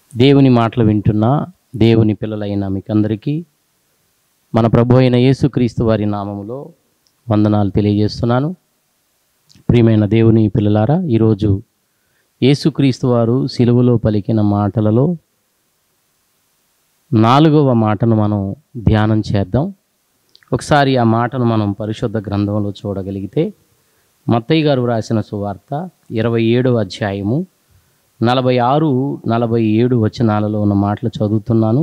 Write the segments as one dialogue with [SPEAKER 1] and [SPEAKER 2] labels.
[SPEAKER 1] దేవుని మాటలు వింటున్న దేవుని పిల్లలైన మీకందరికీ మన ప్రభు అయిన యేసుక్రీస్తు వారి నామములో వందనాలు తెలియజేస్తున్నాను. ప్రియమైన దేవుని పిల్లలారా, ఈరోజు యేసుక్రీస్తు వారు సిలువలో పలికిన మాటలలో 4వ మాటను మనం ధ్యానం చేద్దాం. ఒకసారి ఆ మాటను మనం పరిశుద్ధ గ్రంథంలో చూడగలిగితే మత్తయి గారు రాసిన సువార్త 27వ అధ్యాయము 46-47 వచనాలలో ఉన్న మాటలు చదువుతున్నాను.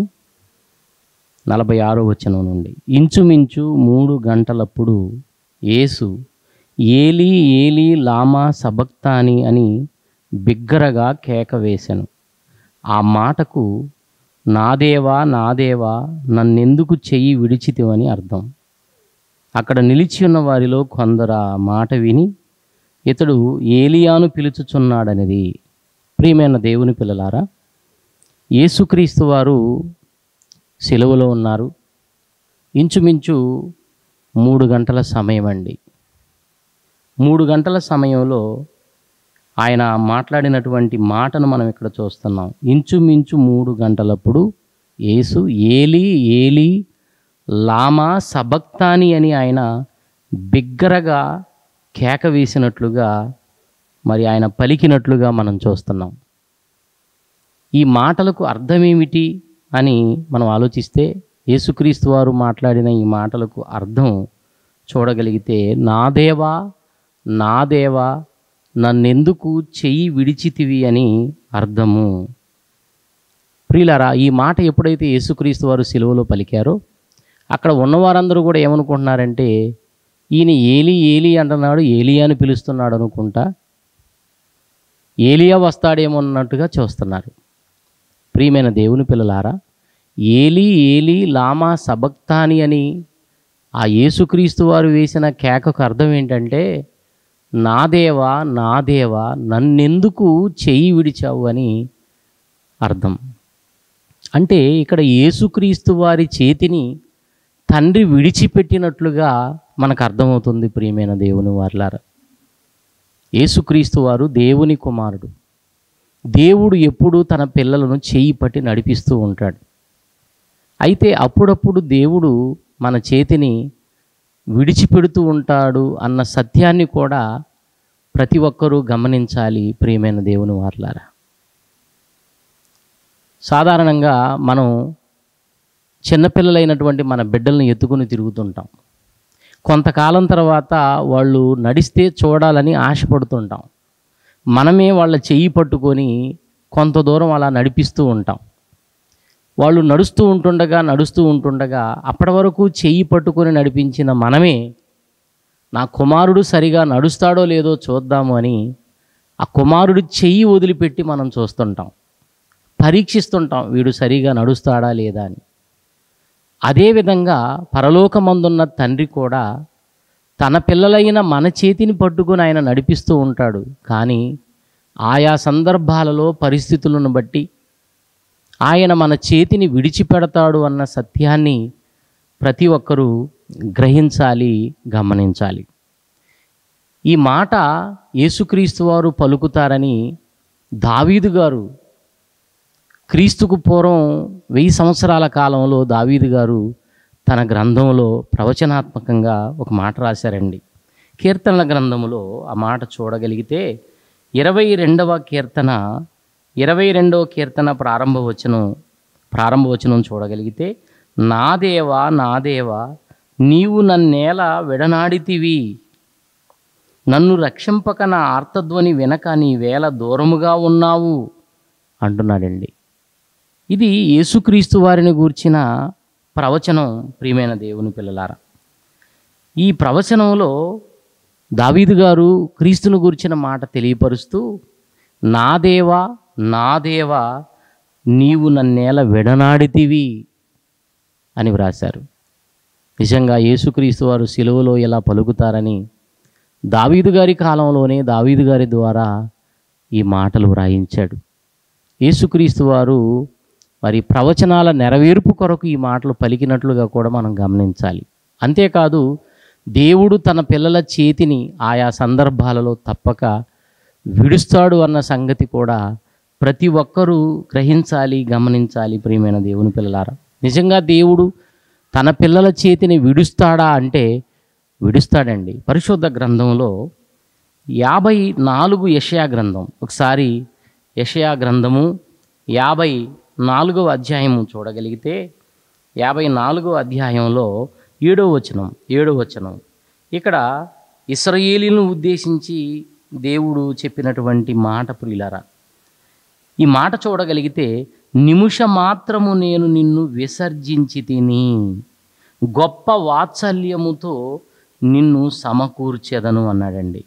[SPEAKER 1] 46వ వచనం నుండి, ఇంచుమించు 3 గంటలప్పుడు యేసు ఏలీ ఏలీ లామా సబక్తాని అని బిగ్గరగా కేక వేసెను. ఆ మాటకు నా దేవా నా దేవా నన్నెందుకు చెయ్యి విడిచితివని అర్థం. అక్కడ నిలిచి ఉన్న వారిలో కొందరు ఆ మాట విని ఇతడు ఏలియాను పిలుచుచున్నాడనిది. ప్రియమైన దేవుని పిల్లలారా, యేసుక్రీస్తు వారు సిలువలో ఉన్నారు. ఇంచుమించు 3 గంటల సమయం అండి. 3 గంటల సమయంలో ఆయన మాట్లాడినటువంటి మాటను మనం ఇక్కడ చూస్తున్నాం. ఇంచుమించు 3 గంటలప్పుడు యేసు ఏలీ ఏలీ లామా సబక్తాని అని ఆయన బిగ్గరగా కేక వేసినట్లుగా, మరి ఆయన పలికినట్లుగా మనం చూస్తున్నాం. ఈ మాటలకు అర్థమేమిటి అని మనం ఆలోచిస్తే, యేసుక్రీస్తు వారు మాట్లాడిన ఈ మాటలకు అర్థం చూడగలిగితే, నా దేవా నా దేవా నన్నెందుకు చెయ్యి విడిచితివి అని అర్థము. ప్రియులారా, ఈ మాట ఎప్పుడైతే యేసుక్రీస్తు వారు సిలువలో పలికారో అక్కడ ఉన్నవారందరూ కూడా ఏమనుకుంటున్నారంటే, ఈయన ఏలీ ఏలీ అంటున్నాడు, ఏలియాని పిలుస్తున్నాడు అనుకుంటా, ఏలియా వస్తాడేమో అన్నట్టుగా చూస్తున్నారు. ప్రియమైన దేవుని పిల్లలారా, ఏలీ ఏలీ లామా సబక్తాని అని ఆ యేసుక్రీస్తు వారు వేసిన కేకకు అర్థం ఏంటంటే, నా దేవా నా దేవా నన్నెందుకు చెయ్యి విడిచావు అని అర్థం. అంటే ఇక్కడ యేసుక్రీస్తు వారి చేతిని తండ్రి విడిచిపెట్టినట్లుగా మనకు అర్థమవుతుంది. ప్రియమైన దేవుని వారలారా, యేసుక్రీస్తు వారు దేవుని కుమారుడు. దేవుడు ఎప్పుడూ తన పిల్లలను చేయి పట్టి నడిపిస్తూ ఉంటాడు. అయితే అప్పుడప్పుడు దేవుడు మన చేతిని విడిచిపెడుతూ ఉంటాడు అన్న సత్యాన్ని కూడా ప్రతి ఒక్కరూ గమనించాలి. ప్రియమైన దేవుని వారలారా, సాధారణంగా మనం చిన్నపిల్లలైనటువంటి మన బిడ్డలను ఎత్తుకుని తిరుగుతుంటాం. కొంతకాలం తర్వాత వాళ్ళు నడిస్తే చూడాలని ఆశపడుతుంటాం. మనమే వాళ్ళ చెయ్యి పట్టుకొని కొంత దూరం అలా నడిపిస్తూ ఉంటాం. వాళ్ళు నడుస్తూ ఉంటుండగా అప్పటి వరకు చెయ్యి పట్టుకొని నడిపించిన మనమే, నా కుమారుడు సరిగా నడుస్తాడో లేదో చూద్దాము అని ఆ కుమారుడు చెయ్యి వదిలిపెట్టి మనం చూస్తుంటాం, పరీక్షిస్తుంటాం వీడు సరిగా నడుస్తాడా లేదా అని. అదేవిధంగా పరలోకమందున్న తండ్రి కూడా తన పిల్లలైన మన చేతిని పట్టుకుని ఆయన నడిపిస్తూ ఉంటాడు. కానీ ఆయా సందర్భాలలో పరిస్థితులను బట్టి ఆయన మన చేతిని విడిచిపెడతాడు అన్న సత్యాన్ని ప్రతి ఒక్కరూ గ్రహించాలి, గమనించాలి. ఈ మాట యేసుక్రీస్తు వారు పలుకుతారని దావీదు గారు క్రీస్తుకు పూర్వం 1000 సంవత్సరాల కాలంలో దావీదు గారు తన గ్రంథంలో ప్రవచనాత్మకంగా ఒక మాట రాశారండి. కీర్తనల గ్రంథములో ఆ మాట చూడగలిగితే 22వ కీర్తన 22వ కీర్తన ప్రారంభవచనం చూడగలిగితే, నా దేవా నా దేవా నీవు నన్నేలా విడనాడితివి, నన్ను రక్షింపక నా ఆర్తధ్వని వినక నీవేళ దూరముగా ఉన్నావు అంటున్నాడండి. ఇది యేసుక్రీస్తు వారిని గూర్చిన ప్రవచనం. ప్రియమైన దేవుని పిల్లలారా, ఈ ప్రవచనంలో దావీదు గారు క్రీస్తును గూర్చిన మాట తెలియపరుస్తూ, నా దేవా నా దేవా నీవు నన్నేల విడనాడితివి అని వ్రాశారు. నిజంగా యేసుక్రీస్తు వారు సిలువలో ఎలా పలుకుతారని దావీదు గారి కాలంలోనే దావీదు గారి ద్వారా ఈ మాటలు వ్రాయించాడు. యేసుక్రీస్తు వారు మరి ప్రవచనాల నెరవేర్పు కొరకు ఈ మాటలు పలికినట్లుగా కూడా మనం గమనించాలి. అంతేకాదు, దేవుడు తన పిల్లల చేతిని ఆయా సందర్భాలలో తప్పక విడుస్తాడు అన్న సంగతి కూడా ప్రతి ఒక్కరూ గ్రహించాలి, గమనించాలి ప్రియమైన దేవుని పిల్లలారా. నిజంగా దేవుడు తన పిల్లల చేతిని విడుస్తాడా అంటే విడుస్తాడండి. పరిశుద్ధ గ్రంథంలో 54 యెషయా గ్రంథం, ఒకసారి యెషయా గ్రంథము 54వ అధ్యాయము చూడగలిగితే 54వ అధ్యాయంలో 7వ వచనం ఇక్కడ ఇశ్రాయేలీయులను ఉద్దేశించి దేవుడు చెప్పినటువంటి మాట ప్రియులారా. ఈ మాట చూడగలిగితే, నిమిషమాత్రము నేను నిన్ను విసర్జించి తిని గొప్ప వాత్సల్యముతో నిన్ను సమకూర్చెదను అన్నాడండి.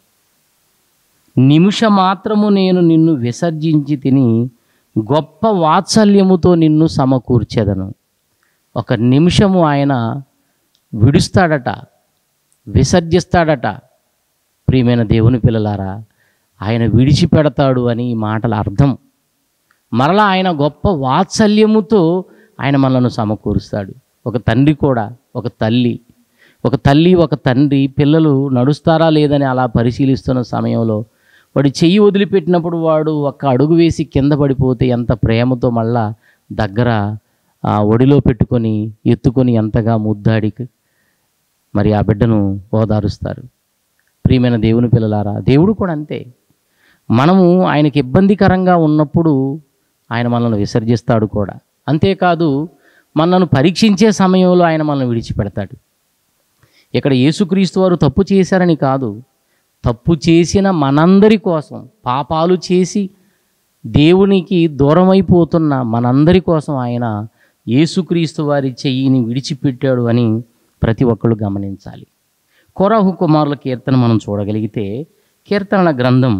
[SPEAKER 1] నిమిషమాత్రము నేను నిన్ను విసర్జించి తిని గొప్ప వాత్సల్యముతో నిన్ను సమకూర్చెదను. ఒక నిమిషము ఆయన విడుస్తాడట, విసర్జిస్తాడట. ప్రియమైన దేవుని పిల్లలారా, ఆయన విడిచిపెడతాడు అని ఈ మాటల అర్థం. మరలా ఆయన గొప్ప వాత్సల్యముతో ఆయన మనలను సమకూరుస్తాడు. ఒక తండ్రి కూడా, ఒక తల్లి ఒక తండ్రి పిల్లలు నడుస్తారా లేదని అలా పరిశీలిస్తున్న సమయంలో వాడు చెయ్యి వదిలిపెట్టినప్పుడు వాడు ఒక్క అడుగు వేసి కింద పడిపోతే ఎంత ప్రేమతో మళ్ళా దగ్గర ఒడిలో పెట్టుకొని ఎత్తుకొని ఎంతగా ముద్దాడి మరి ఆ బిడ్డను ఓదారుస్తారు. ప్రియమైన దేవుని పిల్లలారా, దేవుడు కూడా అంతే. మనము ఆయనకి ఇబ్బందికరంగా ఉన్నప్పుడు ఆయన మనల్ని విసర్జిస్తాడు కూడా. అంతేకాదు, మనల్ని పరీక్షించే సమయంలో ఆయన మనల్ని విడిచిపెడతాడు. ఇక్కడ యేసుక్రీస్తు వారు తప్పు చేశారని కాదు, తప్పు చేసిన మనందరి కోసం, పాపాలు చేసి దేవునికి దూరమైపోతున్న మనందరి కోసం ఆయన యేసుక్రీస్తు వారి చెయ్యిని విడిచిపెట్టాడు అని ప్రతి ఒక్కళ్ళు గమనించాలి. కోరాహు కుమారుల కీర్తన మనం చూడగలిగితే, కీర్తనల గ్రంథం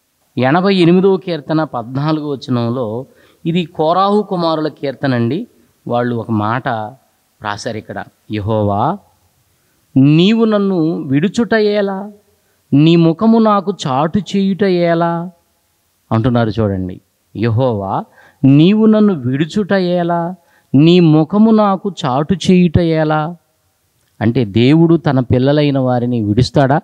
[SPEAKER 1] 88వ కీర్తన 14వ వచనంలో ఇది కోరాహు కుమారుల కీర్తన అండి. వాళ్ళు ఒక మాట రాశారు ఇక్కడ, యెహోవా నీవు నన్ను విడుచుట ఎలా, నీ ముఖము నాకు చాటు చేయుట ఎలా అంటున్నారు. చూడండి, యెహోవా నీవు నన్ను విడుచుట ఎలా, నీ ముఖము నాకు చాటు చేయుట ఎలా అంటే దేవుడు తన పిల్లలైన వారిని విడుస్తాడా,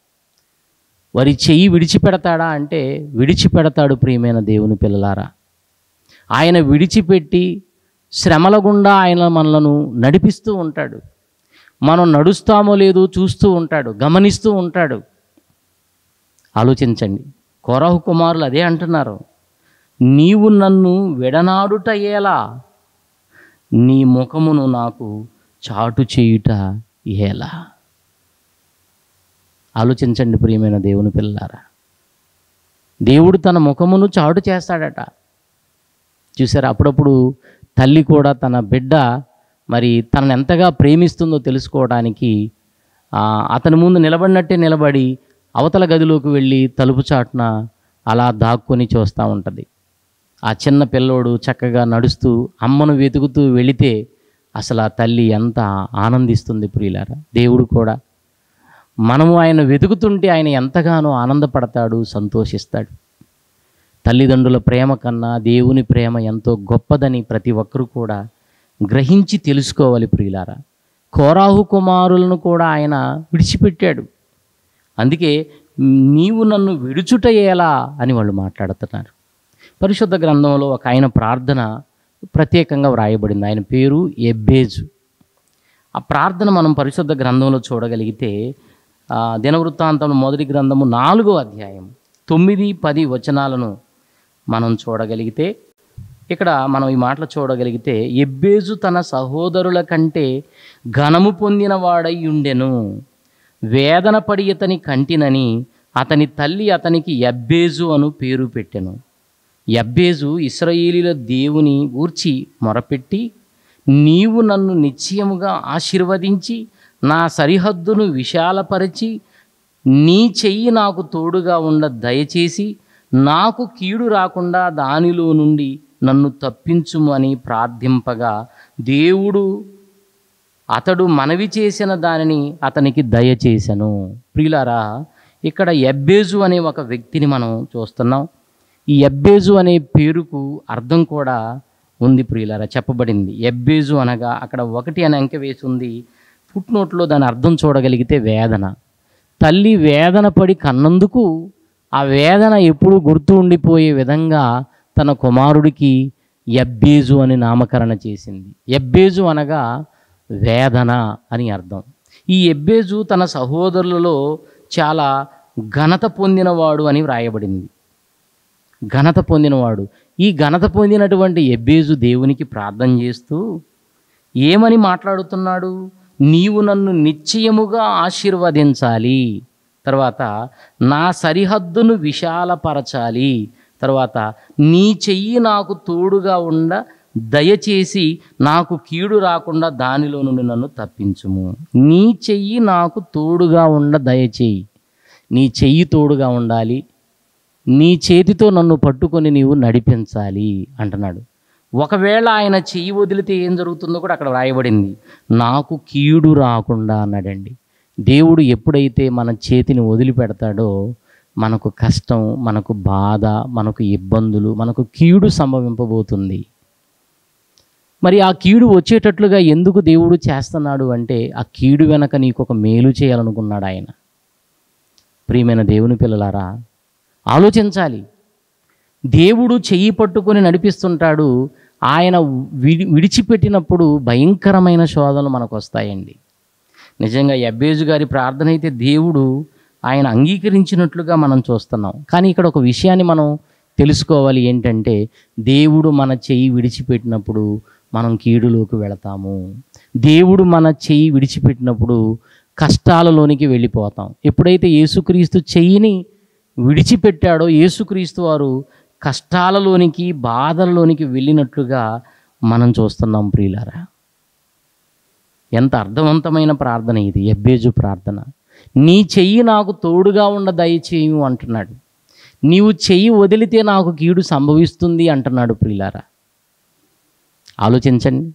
[SPEAKER 1] వారి చెయ్యి విడిచిపెడతాడా అంటే విడిచిపెడతాడు. ప్రియమైన దేవుని పిల్లలారా, ఆయన విడిచిపెట్టి శ్రమల గుండా ఆయన మనలను నడిపిస్తూ ఉంటాడు. మనం నడుస్తామో లేదో చూస్తూ ఉంటాడు, గమనిస్తూ ఉంటాడు. ఆలోచించండి, కోరాహు కుమారులు అదే అంటున్నారు, నీవు నన్ను విడనాడుట ఎలా, నీ ముఖమును నాకు చాటు చేయుట ఎలా. ఆలోచించండి ప్రియమైన దేవుని పిల్లలారా, దేవుడు తన ముఖమును చాటు చేస్తాడట. చూసారా, అప్పుడప్పుడు తల్లి కూడా తన బిడ్డ మరి తనను ఎంతగా ప్రేమిస్తుందో తెలుసుకోవడానికి అతని ముందు నిలబడినట్టే నిలబడి అవతల గదిలోకి వెళ్ళి తలుపు చాటున అలా దాక్కుని చూస్తూ ఉంటుంది. ఆ చిన్న పిల్లోడు చక్కగా నడుస్తూ అమ్మను వెతుకుతూ వెళితే అసలు ఆ తల్లి ఎంత ఆనందిస్తుంది ప్రియులారా. దేవుడు కూడా మనము ఆయన వెతుకుతుంటే ఆయన ఎంతగానో ఆనందపడతాడు, సంతోషిస్తాడు. తల్లిదండ్రుల ప్రేమ కన్నా దేవుని ప్రేమ ఎంతో గొప్పదని ప్రతి ఒక్కరూ కూడా గ్రహించి తెలుసుకోవాలి ప్రియులారా. కోరాహు కుమారులను కూడా ఆయన విడిచిపెట్టాడు. అందుకే నీవు నన్ను విడుచుట ఎలా అని వాళ్ళు మాట్లాడుతున్నారు. పరిశుద్ధ గ్రంథంలో ఒక ఆయన ప్రార్థన ప్రత్యేకంగా వ్రాయబడింది. ఆయన పేరు ఎబ్బేజు. ఆ ప్రార్థన మనం పరిశుద్ధ గ్రంథంలో చూడగలిగితే దినవృత్తాంతం మొదటి గ్రంథము 4వ అధ్యాయం 9-10 వచనాలను మనం చూడగలిగితే, ఇక్కడ మనం ఈ మాటలు చూడగలిగితే, ఎబ్బేజు తన సహోదరుల కంటే ఘనము పొందిన వాడై ఉండెను, వేదన పడి అతని కంటినని అతని తల్లి అతనికి ఎబ్బేజు అను పేరు పెట్టెను. ఎబ్బేజు ఇశ్రాయేలీయుల దేవుని గూర్చి మొరపెట్టి, నీవు నన్ను నిశ్చయముగా ఆశీర్వదించి నా సరిహద్దును విశాలపరిచి నీ చెయ్యి నాకు తోడుగా ఉండ దయచేసి నాకు కీడు రాకుండా దానిలో నుండి నన్ను తప్పించుము అని ప్రార్థింపగా దేవుడు అతడు మనవి చేసిన దానిని అతనికి దయచేసెను. ప్రియులారా, ఇక్కడ ఎబ్బేజు అనే ఒక వ్యక్తిని మనం చూస్తున్నాం. ఈ ఎబ్బేజు అనే పేరుకు అర్థం కూడా ఉంది ప్రియులారా, చెప్పబడింది. ఎబ్బేజు అనగా అక్కడ 1 అనే అంకె వేసి ఉంది. ఫుట్నోట్లో దాని అర్థం చూడగలిగితే వేదన. తల్లి వేదన పడి కన్నందుకు ఆ వేదన ఎప్పుడూ గుర్తు ఉండిపోయే విధంగా తన కుమారుడికి యబ్బేజు అని నామకరణ చేసింది. యబ్బేజు అనగా వేదన అని అర్థం. ఈ యబ్బేజు తన సహోదరులలో చాలా ఘనత పొందినవాడు అని వ్రాయబడింది. ఘనత పొందినవాడు. ఈ ఘనత పొందినటువంటి యబ్బేజు దేవునికి ప్రార్థన చేస్తూ ఏమని మాట్లాడుతున్నాడు? నీవు నన్ను నిశ్చయముగా ఆశీర్వదించాలి, తర్వాత నా సరిహద్దును విశాలపరచాలి, తర్వాత నీ చెయ్యి నాకు తోడుగా ఉండ దయచేసి నాకు కీడు రాకుండా దానిలో నుండి నన్ను తప్పించుము. నీ చెయ్యి నాకు తోడుగా ఉండ దయచేయి. నీ చెయ్యి తోడుగా ఉండాలి, నీ చేతితో నన్ను పట్టుకొని నీవు నడిపించాలి అంటున్నాడు. ఒకవేళ ఆయన చెయ్యి వదిలితే ఏం జరుగుతుందో కూడా అక్కడ వ్రాయబడింది, నాకు కీడు రాకుండా అన్నాడండి. దేవుడు ఎప్పుడైతే మన చేతిని వదిలిపెడతాడో మనకు కష్టం, మనకు బాధ, మనకు ఇబ్బందులు, మనకు కీడు సంభవింపబోతుంది. మరి ఆ కీడు వచ్చేటట్లుగా ఎందుకు దేవుడు చేస్తున్నాడు అంటే ఆ కీడు వెనక నీకు ఒక మేలు చేయాలనుకున్నాడు ఆయన. ప్రియమైన దేవుని పిల్లలారా, ఆలోచించాలి. దేవుడు చెయ్యి పట్టుకొని నడిపిస్తుంటాడు. ఆయన విడిచిపెట్టినప్పుడు భయంకరమైన శోధనలు మనకు వస్తాయండి. నిజంగా యబ్బేజు గారి ప్రార్థన అయితే దేవుడు ఆయన అంగీకరించినట్లుగా మనం చూస్తున్నాం. కానీ ఇక్కడ ఒక విషయాన్ని మనం తెలుసుకోవాలి. ఏంటంటే దేవుడు మన చెయ్యి విడిచిపెట్టినప్పుడు మనం కీడులోకి వెళతాము. దేవుడు మన చెయ్యి విడిచిపెట్టినప్పుడు కష్టాలలోనికి వెళ్ళిపోతాం. ఎప్పుడైతే యేసుక్రీస్తు చెయ్యిని విడిచిపెట్టాడో యేసుక్రీస్తు వారు కష్టాలలోనికి, బాధల్లోనికి వెళ్ళినట్లుగా మనం చూస్తున్నాం. ప్రియులారా, ఎంత అర్థవంతమైన ప్రార్థన ఇది, యబ్బేజు ప్రార్థన. నీ చెయ్యి నాకు తోడుగా ఉండ దయచేయు అంటున్నాడు. నీవు చెయ్యి వదిలితే నాకు కీడు సంభవిస్తుంది అంటున్నాడు. ప్రియులారా, ఆలోచించండి,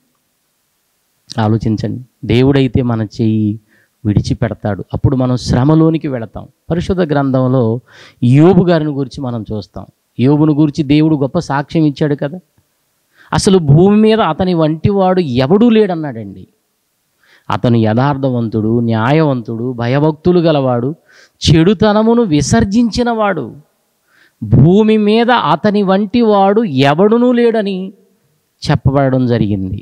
[SPEAKER 1] ఆలోచించండి. దేవుడైతే మన చెయ్యి విడిచిపెడతాడు, అప్పుడు మనం శ్రమలోనికి వెళతాం. పరిశుద్ధ గ్రంథంలో యోబు గారిని గురించి మనం చూస్తాం. యోబును గురించి దేవుడు గొప్ప సాక్ష్యం ఇచ్చాడు కదా. అసలు భూమి మీద అతని వంటి వాడు ఎవడూ లేడన్నాడండి. అతను యథార్థవంతుడు, న్యాయవంతుడు, భయభక్తులు గలవాడు, చెడుతనమును విసర్జించినవాడు. భూమి మీద అతని వంటి వాడు ఎవడునూ లేడని చెప్పబడడం జరిగింది.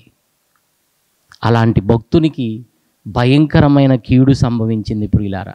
[SPEAKER 1] అలాంటి భక్తునికి భయంకరమైన కీడు సంభవించింది. ప్రియులారా,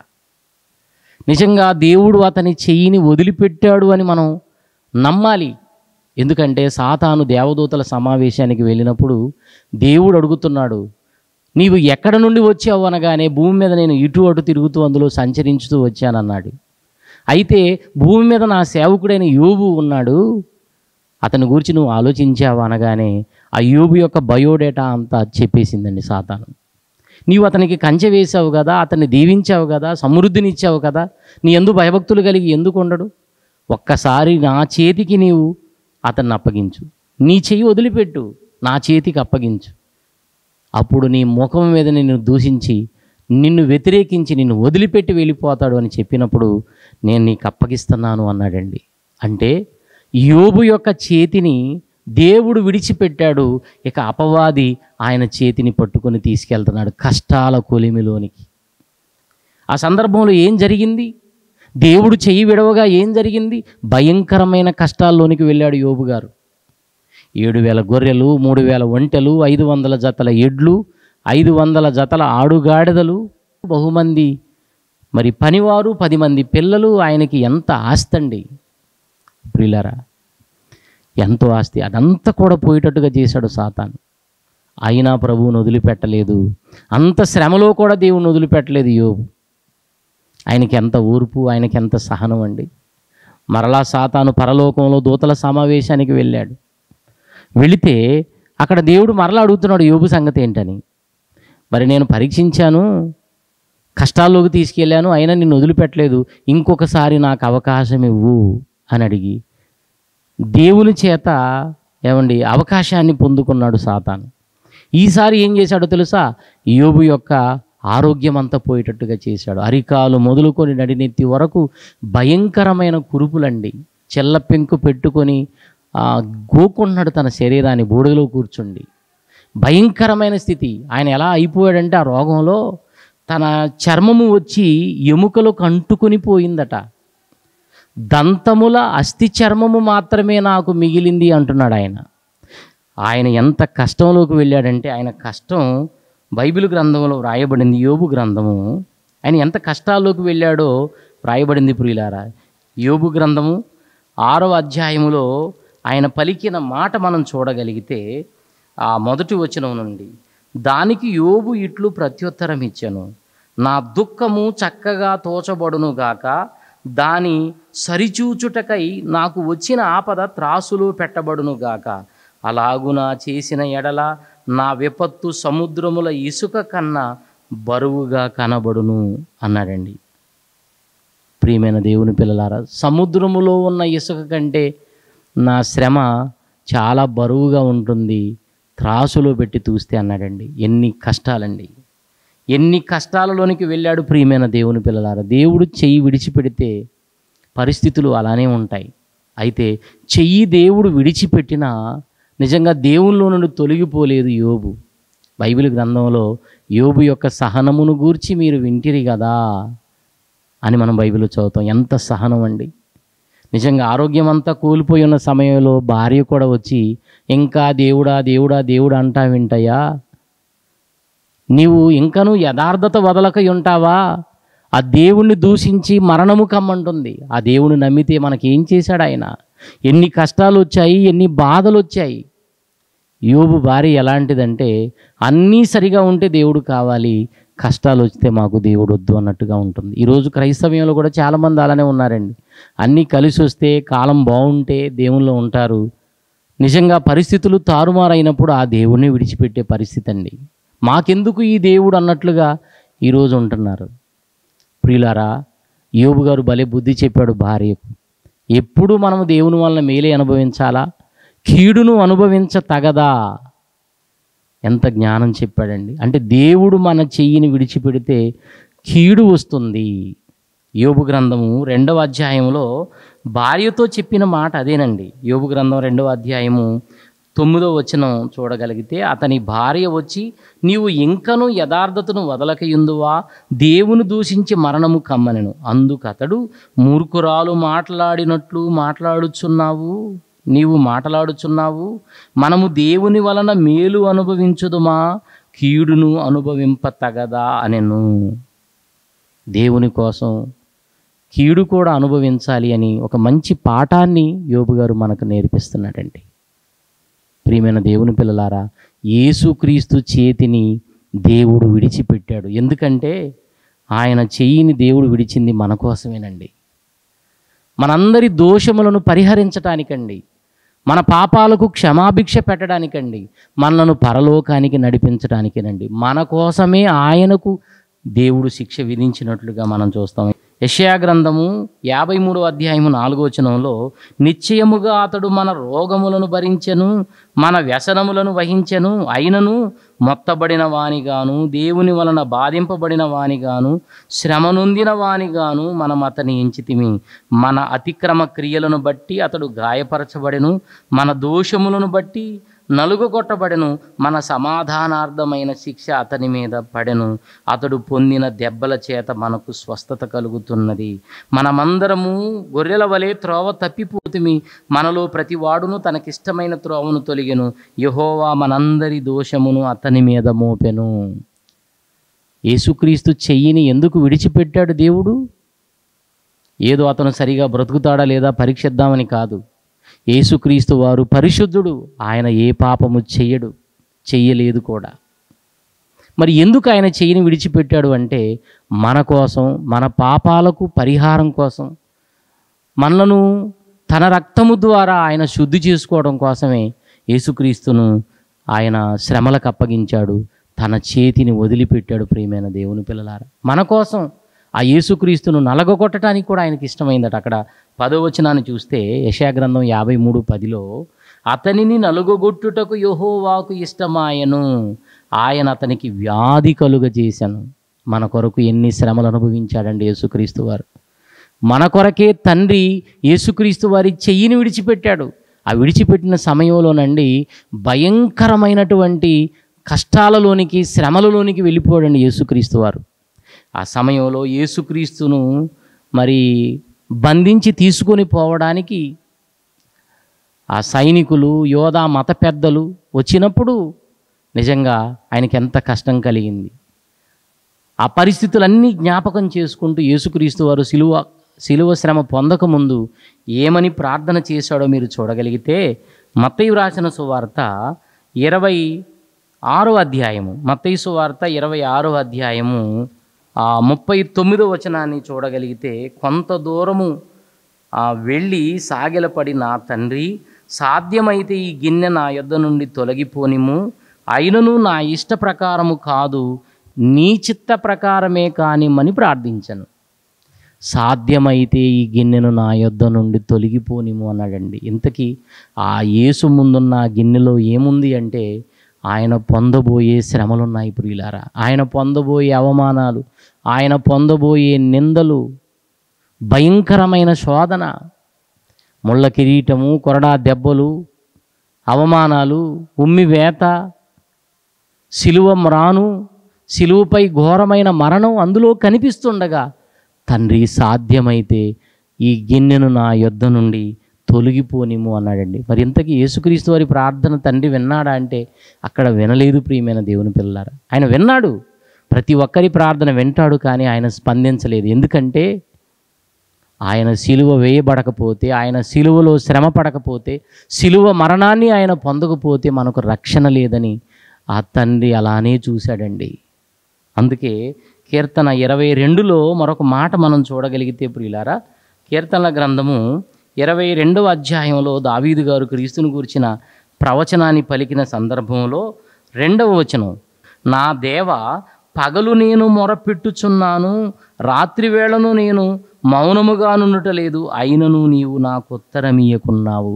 [SPEAKER 1] నిజంగా దేవుడు అతని చెయ్యిని వదిలిపెట్టాడు అని మనం నమ్మాలి. ఎందుకంటే సాతాను దేవదూతల సమావేశానికి వెళ్ళినప్పుడు దేవుడు అడుగుతున్నాడు, నీవు ఎక్కడ నుండి వచ్చావు అనగానే భూమి మీద నేను ఇటు అటు తిరుగుతూ అందులో సంచరించుతూ వచ్చానన్నాడు. అయితే భూమి మీద నా సేవకుడైన యోబు ఉన్నాడు, అతని గురించి నువ్వు ఆలోచించావు అనగానే ఆ యోబు యొక్క బయోడేటా అంతా చెప్పేసిందండి సాతాను. నీవు అతనికి కంచె వేసావు కదా, అతన్ని దీవించావు కదా, సమృద్ధినిచ్చావు కదా, నీ యందు భయభక్తులు కలిగి ఎందుకు ఉండడు? ఒక్కసారి నా చేతికి నీవు అతన్ని అప్పగించు, నీ చెయ్యి వదిలిపెట్టు, నా చేతికి అప్పగించు, అప్పుడు నీ ముఖం మీద నిన్ను దూషించి నిన్ను వ్యతిరేకించి నిన్ను వదిలిపెట్టి వెళ్ళిపోతాడు అని చెప్పినప్పుడు నేను నీకు అప్పగిస్తున్నాను అన్నాడండి. అంటే యోబు యొక్క చేతిని దేవుడు విడిచిపెట్టాడు, ఇక అపవాది ఆయన చేతిని పట్టుకొని తీసుకెళ్తున్నాడు కష్టాల కొలిమిలోనికి. ఆ సందర్భంలో ఏం జరిగింది? దేవుడు చెయ్యి విడవగా ఏం జరిగింది? భయంకరమైన కష్టాల్లోనికి వెళ్ళాడు యోబు గారు. 7,000 గొర్రెలు, 3,000 ఒంటెలు, 500 జతల ఎడ్లు, 500 జతల ఆడుగాడిదలు, బహుమంది మరి పనివారు, 10 మంది పిల్లలు. ఆయనకి ఎంత ఆస్తి అండి ప్రియులారా, ఎంతో ఆస్తి. అదంతా కూడా పోయేటట్టుగా చేశాడు సాతాను. అయినా ప్రభువును వదిలిపెట్టలేదు. అంత శ్రమలో కూడా దేవుని వదిలిపెట్టలేదు యోబు. ఆయనకి ఎంత ఓర్పు, ఆయనకి ఎంత సహనం అండి. మరలా సాతాను పరలోకంలో దూతల సమావేశానికి వెళ్ళాడు. వెళితే అక్కడ దేవుడు మరలా అడుగుతున్నాడు యోబు సంగతి ఏంటని. మరి నేను పరీక్షించాను, కష్టాల్లోకి తీసుకెళ్ళాను, అయినా నిన్ను వదిలిపెట్టలేదు, ఇంకొకసారి నాకు అవకాశం ఇవ్వు అని అడిగి దేవుని చేత ఏమండి అవకాశాన్ని పొందుకున్నాడు సాతాను. ఈసారి ఏం చేశాడో తెలుసా? యోబు యొక్క ఆరోగ్యం అంతా పోయేటట్టుగా చేశాడు. అరికాలు మొదలుకొని నడినెత్తి వరకు భయంకరమైన కురుపులండి. చెల్ల పెంకు పెట్టుకొని గోకున్నాడు తన శరీరాన్ని బూడిదలో కూర్చుండి. భయంకరమైన స్థితి. ఆయన ఎలా అయిపోయాడంటే ఆ రోగంలో తన చర్మము వచ్చి ఎముకలకు అంటుకొని పోయిందట. దంతముల అస్థి చర్మము మాత్రమే నాకు మిగిలింది అంటున్నాడు ఆయన. ఆయన ఎంత కష్టంలోకి వెళ్ళాడంటే, ఆయన కష్టం బైబిల్ గ్రంథంలో వ్రాయబడింది, యోబు గ్రంథము. ఆయన ఎంత కష్టాల్లోకి వెళ్ళాడో వ్రాయబడింది ప్రియులారా. యోబు గ్రంథము 6వ అధ్యాయములో ఆయన పలికిన మాట మనం చూడగలిగితే, ఆ మొదటి వచనం నుండి, దానికి యోబు ఇట్లు ప్రత్యుత్తరం ఇచ్చెను, నా దుఃఖము చక్కగా తోచబడును గాక, దాని సరిచూచుటకై నాకు వచ్చిన ఆపద త్రాసులో పెట్టబడును గాక, అలాగున చేసిన ఎడల నా విపత్తు సముద్రముల ఇసుక కన్నా బరువుగా కనబడును అన్నాడండి. ప్రియమైన దేవుని పిల్లలారా, సముద్రములో ఉన్న ఇసుక కంటే నా శ్రమ చాలా బరువుగా ఉంటుంది, త్రాసులో పెట్టి తూస్తే అన్నాడండి. ఎన్ని కష్టాలండి, ఎన్ని కష్టాలలోనికి వెళ్ళాడు ప్రియమైన దేవుని పిల్లలారా. దేవుడు చెయ్యి విడిచిపెడితే పరిస్థితులు అలానే ఉంటాయి. అయితే చెయ్యి దేవుడు విడిచిపెట్టినా నిజంగా దేవునిలో నుండి తొలగిపోలేదు యోబు. బైబిల్ గ్రంథంలో యోబు యొక్క సహనమును గూర్చి మీరు వింటిరి కదా అని మనం బైబిల్లో చదువుతాం. ఎంత సహనం అండి. నిజంగా ఆరోగ్యం అంతా కోల్పోయి ఉన్న సమయంలో భార్య కూడా వచ్చి, ఇంకా దేవుడా దేవుడా దేవుడా అంటా వింటయ్యా, నీవు ఇంకనూ యథార్థత వదలక ఉంటావా, ఆ దేవుణ్ణి దూషించి మరణము కమ్మంటుంది. ఆ దేవుని నమ్మితే మనకేం చేశాడు ఆయన? ఎన్ని కష్టాలు వచ్చాయి, ఎన్ని బాధలు వచ్చాయి. యోబు భార్య ఎలాంటిదంటే, అన్నీ సరిగా ఉంటే దేవుడు కావాలి, కష్టాలు వస్తే మాకు దేవుడు వద్దు అన్నట్టుగా ఉంటుంది. ఈరోజు క్రైస్తవ్యంలో కూడా చాలామంది అలానే ఉన్నారండి. అన్నీ కలిసి వస్తే, కాలం బాగుంటే దేవునిలో ఉంటారు. నిజంగా పరిస్థితులు తారుమారైనప్పుడు ఆ దేవుణ్ణి విడిచిపెట్టే పరిస్థితి అండి. మాకెందుకు ఈ దేవుడు అన్నట్లుగా ఈరోజు ఉంటున్నారు. ప్రియులారా, యోబు గారు భలే బుద్ధి చెప్పాడు భార్యకు. ఎప్పుడు మనము దేవుని వలన మేలే అనుభవించాలా, కీడును అనుభవించ తగదా? ఎంత జ్ఞానం చెప్పాడండి. అంటే దేవుడు మన చెయ్యిని విడిచిపెడితే కీడు వస్తుంది. యోబు గ్రంథము 2వ అధ్యాయంలో భార్యతో చెప్పిన మాట అదేనండి. యోబు గ్రంథం 2వ అధ్యాయము 9వ వచనం చూడగలిగితే, అతని భార్య వచ్చి, నీవు ఇంకను యథార్థతను వదలకయుందువా, దేవుని దూషించి మరణము కమ్మనెను. అందుకతడు, మూర్ఖురాలు మాట్లాడినట్లు మాట్లాడుచున్నావు, నీవు మాట్లాడుచున్నావు, మనము దేవుని వలన మేలు అనుభవించుదుమా, కీడును అనుభవింప తగదా అనెను. దేవుని కోసం కీడు కూడా అనుభవించాలి అని ఒక మంచి పాఠాన్ని యోబు గారు మనకు నేర్పిస్తున్నాడండి. ప్రియమైన దేవుని పిల్లలారా, యేసుక్రీస్తు చేతిని దేవుడు విడిచిపెట్టాడు. ఎందుకంటే ఆయన చెయ్యిని దేవుడు విడిచింది మన కోసమేనండి. మనందరి దోషములను పరిహరించటానికండి, మన పాపాలకు క్షమాభిక్ష పెట్టడానికండి, మనలను పరలోకానికి నడిపించడానికేనండి. మన కోసమే ఆయనకు దేవుడు శిక్ష విధించినట్లుగా మనం చూస్తాం. యెషయా గ్రంథము 53వ అధ్యాయము 4వ వచనంలో, నిశ్చయముగా అతడు మన రోగములను భరించెను, మన వ్యసనములను వహించెను, అయినను మొత్తబడిన వానిగాను, దేవుని వలన బాధింపబడిన వానిగాను, శ్రమ నొందిన వానిగాను మనం అతని ఎంచితిమి. మన అతిక్రమ క్రియలను బట్టి అతడు గాయపరచబడెను, మన దోషములను బట్టి నలుగొట్టబడెను, మన సమాధానార్థమైన శిక్ష అతని మీద పడెను, అతడు పొందిన దెబ్బల చేత మనకు స్వస్థత కలుగుతున్నది. మనమందరము గొర్రెల వలె త్రోవ తప్పిపోతుమి, మనలో ప్రతివాడును తనకిష్టమైన త్రోవను తొలగెను, యెహోవా మనందరి దోషమును అతని మీద మోపెను. యేసుక్రీస్తు చెయ్యిని ఎందుకు విడిచిపెట్టాడు దేవుడు? ఏదో అతను సరిగా బ్రతుకుతాడా లేదా పరీక్షిద్దామని కాదు. యేసుక్రీస్తు వారు పరిశుద్ధుడు, ఆయన ఏ పాపము చెయ్యలేదు కూడా. మరి ఎందుకు ఆయన చెయ్యిని విడిచిపెట్టాడు అంటే, మన కోసం, మన పాపాలకు పరిహారం కోసం, మనలను తన రక్తము ద్వారా ఆయన శుద్ధి చేసుకోవడం కోసమే యేసుక్రీస్తును ఆయన శ్రమలకు అప్పగించాడు, తన చేతిని వదిలిపెట్టాడు. ప్రియమైన దేవుని పిల్లలారా, మన కోసం ఆ యేసుక్రీస్తును నలగొట్టడానికి కూడా ఆయనకి ఇష్టమైందట. అక్కడ 10వ వచనాన్ని చూస్తే, యెషయా గ్రంథం 53:10లో, అతనిని నలుగొట్టుటకు యెహోవాకు ఇష్టమాయను, ఆయన అతనికి వ్యాధి కలుగజేశాను. మన కొరకు ఎన్ని శ్రమలు అనుభవించాడండి యేసుక్రీస్తు వారు. మన కొరకే తండ్రి యేసుక్రీస్తు వారి చెయ్యిని విడిచిపెట్టాడు. ఆ విడిచిపెట్టిన సమయంలోనండి భయంకరమైనటువంటి కష్టాలలోనికి, శ్రమలలోనికి వెళ్ళిపోయాడండి యేసుక్రీస్తు వారు. ఆ సమయంలో యేసుక్రీస్తును మరి బంధించి తీసుకొని పోవడానికి ఆ సైనికులు, యోధా మత పెద్దలు వచ్చినప్పుడు నిజంగా ఆయనకి ఎంత కష్టం కలిగింది. ఆ పరిస్థితులన్నీ జ్ఞాపకం చేసుకుంటూ యేసుక్రీస్తు వారు శిలువ శ్రమ పొందకముందు ఏమని ప్రార్థన చేశాడో మీరు చూడగలిగితే, మత్తయి వ్రాసిన సువార్త 26వ అధ్యాయము, మత్తయి సువార్త 26వ అధ్యాయము 39వ వచనాన్ని చూడగలిగితే, కొంత దూరము వెళ్ళి సాగిలపడి, నా తండ్రి, సాధ్యమైతే ఈ గిన్నె నా యొద్ద నుండి తొలగిపోనిము, అయినను నా ఇష్ట ప్రకారము కాదు, నీ చిత్త ప్రకారమే కానిమ్మని ప్రార్థించను. సాధ్యమైతే ఈ గిన్నెను నా యొద్ద నుండి తొలగిపోనిము అన్నాడండి. ఇంతకీ ఆ యేసు ముందున్న గిన్నెలో ఏముంది అంటే, ఆయన పొందబోయే శ్రమలున్నాయి ప్రియులారా. ఆయన పొందబోయే అవమానాలు, ఆయన పొందబోయే నిందలు, భయంకరమైన శోధన, ముళ్ళ కిరీటము, కొరడా దెబ్బలు, అవమానాలు, ఉమ్మివేత, శిలువ మ్రాను, శిలువపై ఘోరమైన మరణం అందులో కనిపిస్తుండగా, తండ్రి సాధ్యమైతే ఈ గిన్నెను నా యొద్ద నుండి తొలగిపోనిము అన్నాడండి. మరి ఇంతకీ యేసుక్రీస్తు వారి ప్రార్థన తండ్రి విన్నాడా అంటే అక్కడ వినలేదు ప్రియమైన దేవుని పిల్లలారా. ఆయన విన్నాడు, ప్రతి ఒక్కరి ప్రార్థన వింటాడు, కానీ ఆయన స్పందించలేదు. ఎందుకంటే ఆయన శిలువ వేయబడకపోతే, ఆయన శిలువలో శ్రమ పడకపోతే, శిలువ మరణాన్ని ఆయన పొందకపోతే మనకు రక్షణ లేదని ఆ తండ్రి అలానే చూశాడండి. అందుకే కీర్తన 22లో మరొక మాట మనం చూడగలిగితే ప్రియులారా, కీర్తనల గ్రంథము 22వ అధ్యాయంలో దావీదు గారు క్రీస్తుని గురించిన ప్రవచనాన్ని పలికిన సందర్భంలో 2వ వచనం, నా దేవ, పగలు నేను మొరపెట్టుచున్నాను, రాత్రి వేళను నేను మౌనముగా నుండుటలేదు, అయినను నీవు నాకు ఉత్తరమియ్యకున్నావు.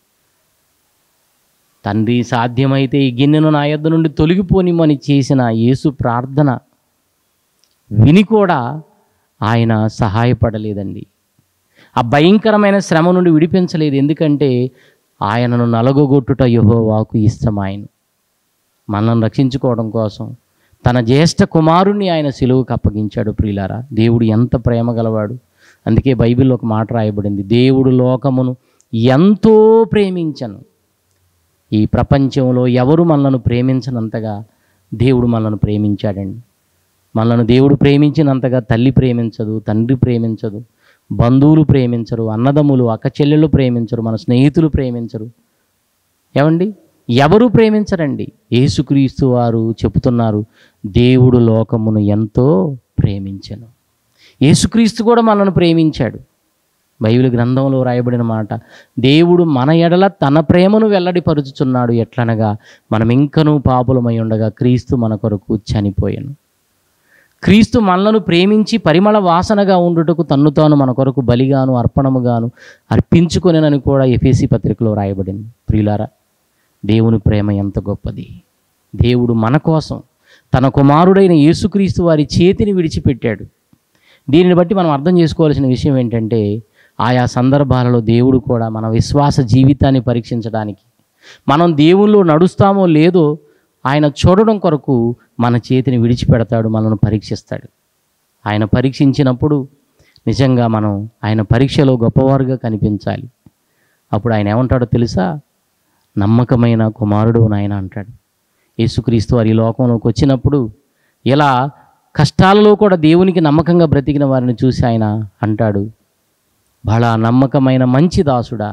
[SPEAKER 1] తండ్రి సాధ్యమైతే ఈ గిన్నెను నా యొద్ద నుండి తొలగిపోనిమని చేసిన యేసు ప్రార్థన విని కూడా ఆయన సహాయపడలేదండి. ఆ భయంకరమైన శ్రమ నుండి విడిపించలేదు. ఎందుకంటే ఆయనను నలగొగొట్టుట యెహోవాకు ఇష్టమాయను. మనల్ని రక్షించుకోవడం కోసం తన జ్యేష్ఠ కుమారుణ్ణి ఆయన సిలువకు అప్పగించాడు. ప్రియులారా, దేవుడు ఎంత ప్రేమ గలవాడు. అందుకే బైబిల్లో ఒక మాట రాయబడింది, దేవుడు లోకమును ఎంతో ప్రేమించను. ఈ ప్రపంచంలో ఎవరు మనలను ప్రేమించనంతగా దేవుడు మనలను ప్రేమించాడండి. మనలను దేవుడు ప్రేమించినంతగా తల్లి ప్రేమించదు, తండ్రి ప్రేమించదు, బంధువులు ప్రేమించరు, అన్నదమ్ములు అక్క చెల్లెళ్ళు ప్రేమించరు, మన స్నేహితులు ప్రేమించరు. ఏమండి, ఎవరు ప్రేమించరండి. యేసుక్రీస్తు వారు చెబుతున్నారు, దేవుడు లోకమును ఎంతో ప్రేమించెను. యేసుక్రీస్తు కూడా మనల్ని ప్రేమించాడు. బైబిల్ గ్రంథంలో రాయబడిన మాట, దేవుడు మన ఎడల తన ప్రేమను వెల్లడిపరుచుచున్నాడు. ఎట్లనగా మనం ఇంకనూ పాపులమై ఉండగా క్రీస్తు మన కొరకు చనిపోయాను. క్రీస్తు మనలను ప్రేమించి పరిమళ వాసనగా ఉండుటకు తన్ను తాను మన కొరకు బలిగాను అర్పణముగాను అర్పించుకొనెనని కూడా ఎఫెసీ పత్రికలో రాయబడింది. ప్రియులారా, దేవుని ప్రేమ ఎంత గొప్పది. దేవుడు మన కోసం తన కుమారుడైన యేసుక్రీస్తు వారి చేతిని విడిచిపెట్టాడు. దీనిని బట్టి మనం అర్థం చేసుకోవాల్సిన విషయం ఏంటంటే, ఆయా సందర్భాలలో దేవుడు కూడా మన విశ్వాస జీవితాన్ని పరీక్షించడానికి, మనం దేవుల్లో నడుస్తామో లేదో ఆయన చూడడం కొరకు మన చేతిని విడిచిపెడతాడు, మనను పరీక్షిస్తాడు. ఆయన పరీక్షించినప్పుడు నిజంగా మనం ఆయన పరీక్షలో గొప్పవారుగా కనిపించాలి. అప్పుడు ఆయన ఏమంటాడో తెలుసా? నమ్మకమైన కుమారుడు నాయన అంటాడు. యేసుక్రీస్తు వారి లోకంలోకి వచ్చినప్పుడు ఇలా కష్టాలలో కూడా దేవునికి నమ్మకంగా బ్రతికిన వారిని చూసి ఆయన అంటాడు, బలా నమ్మకమైన మంచి దాసుడా,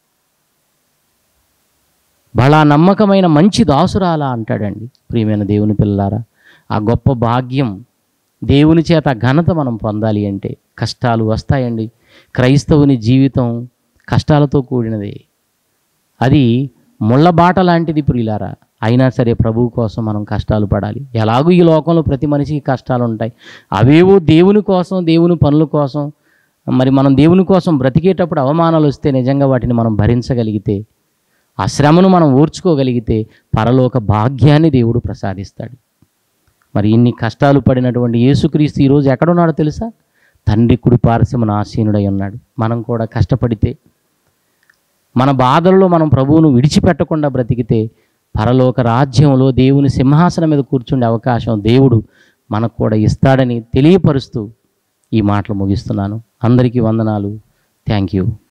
[SPEAKER 1] బలా నమ్మకమైన మంచి దాసురాలా అంటాడండి. ప్రియమైన దేవుని పిల్లలారా, ఆ గొప్ప భాగ్యం, దేవుని చేత ఘనత మనం పొందాలి అంటే కష్టాలు వస్తాయండి. క్రైస్తవుని జీవితం కష్టాలతో కూడినది. అది ముళ్ళబాట లాంటిది ప్రియులారా. అయినా సరే ప్రభువు కోసం మనం కష్టాలు పడాలి. ఎలాగూ ఈ లోకంలో ప్రతి మనిషికి కష్టాలు ఉంటాయి. అవేవో దేవుని కోసం, దేవుని పనుల కోసం, మరి మనం దేవుని కోసం బ్రతికేటప్పుడు అవమానాలు వస్తే నిజంగా వాటిని మనం భరించగలిగితే, ఆ శ్రమను మనం ఓర్చుకోగలిగితే పరలోక భాగ్యాన్ని దేవుడు ప్రసాదిస్తాడు. మరి ఇన్ని కష్టాలు పడినటువంటి యేసుక్రీస్తు ఈరోజు ఎక్కడున్నాడో తెలుసా? తండ్రి కుడి పార్శ్వమున ఆసీనుడై ఉన్నాడు. మనం కూడా కష్టపడితే, మన బాధల్లో మనం ప్రభువును విడిచిపెట్టకుండా బ్రతికితే పరలోక రాజ్యంలో దేవుని సింహాసనం మీద కూర్చుండే అవకాశం దేవుడు మనకు కూడా ఇస్తాడని తెలియపరుస్తూ ఈ మాటలు ముగిస్తున్నాను. అందరికీ వందనాలు. Thank you.